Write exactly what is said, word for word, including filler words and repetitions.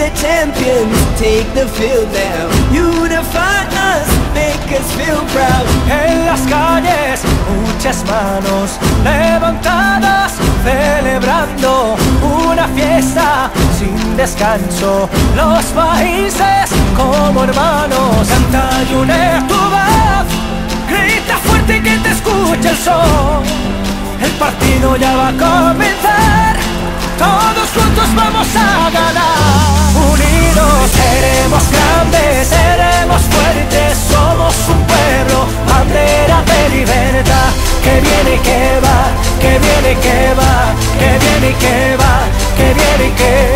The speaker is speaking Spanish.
the champions, take the field now. Unify us, make us feel proud. En las calles, muchas manos levantadas, celebrando una fiesta sin descanso. Los países como hermanos, canta y une tu voz, grita fuerte que te escuche el sol. El partido ya va a comenzar, todos juntos vamos a ganar. Unidos seremos grandes, seremos fuertes, somos un pueblo, bandera de libertad. Que viene y que va, que viene y que va, que viene y que va, que viene y que va.